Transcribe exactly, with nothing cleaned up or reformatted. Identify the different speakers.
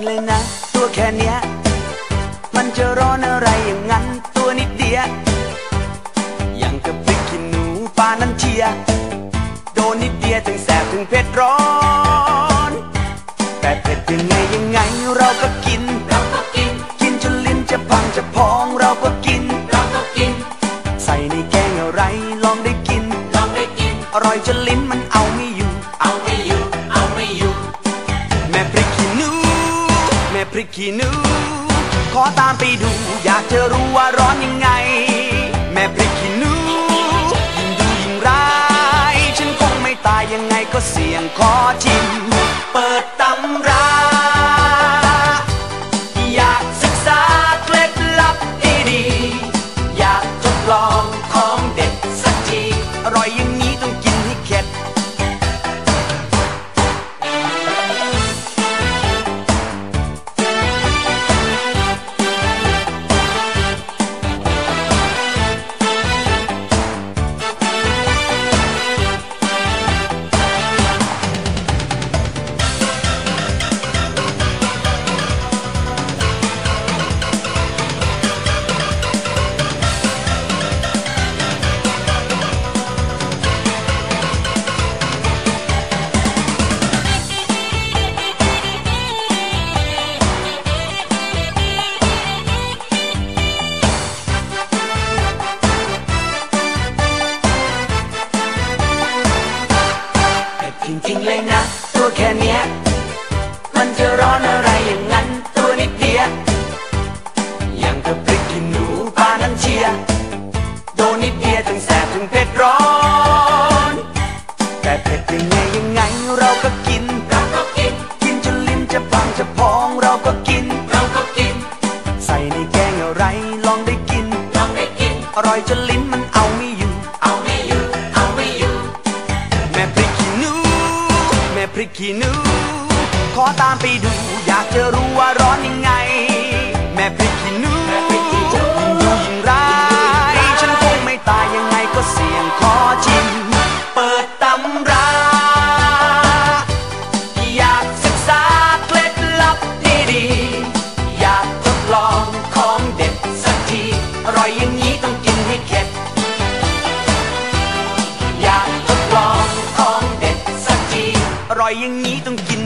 Speaker 1: เลยนะตัวแค่เนี้ยมันจะร้อนอะไรอย่างนั้นตัวนิดเดียวอย่างกับพริกขี้หนูปลานั้นเชียโดนนิดเดียวถึงแสบถึงเผ็ดร้อนแต่เผ็ดยังไงยังไงเราก็กินเราก็กินกินจนลิ้นจะพังจะพองเราก็กินเราก็กินใส่ในแกงอะไรลองได้กินลองได้กินอร่อยจนลิ้นมันเอาไม่อยู่เอาไม่อยู่เอาไม่อยู่แม่พริกขี้หนูแม่พริกขี้หนูขอตามไปดูอยากจะรู้ว่าร้อนยังไงแม่พริกขี้หนูยิ่งดูยิ่งร้ายฉันคงไม่ตายยังไงก็เสี่ยงขอชิมเปิดตำราอยากศึกษาเคล็ดลับดีๆอยากทดลองของเด็ดสักทีอร่อยอย่างนี้ต้องกินให้เข็ดจริงๆเลยนะตัวแค่เนี้ยมันจะร้อนอะไรอย่างนั้นตัวนิดเดียวอย่างกับพริกขี้หนูปลานั้นเชียโดนนิดเดียวถึงแสบถึงเผ็ดร้อนแต่เผ็ดยังไงยังไงเราก็กินเราก็กินกินจนลิ้นจะพังจะพองเราก็กินเราก็กินใส่ในแกงอะไรลองได้กินลองได้กินอร่อยจนลิ้นมันเอาไม่อยู่เอาไม่อยู่เอาไม่อยู่แม่พริกขี้หนูแม่พริกขี้หนูขอตามไปดูอยากจะรู้ว่าร้อนยังไงแม่พริกขี้หนูยิ่งดูยิ่งร้ายฉันคงไม่ตายยังไงก็เสี่ยงขอชิมเปิดตำราอยากศึกษาเคล็ดลับดีๆอยากทดลองของเด็ดสักทีอร่อยอย่างนี้ต้องกินให้เข็ดอยากทดลองของเด็ดสักทีอร่อยอย่างนี้ต้องกิน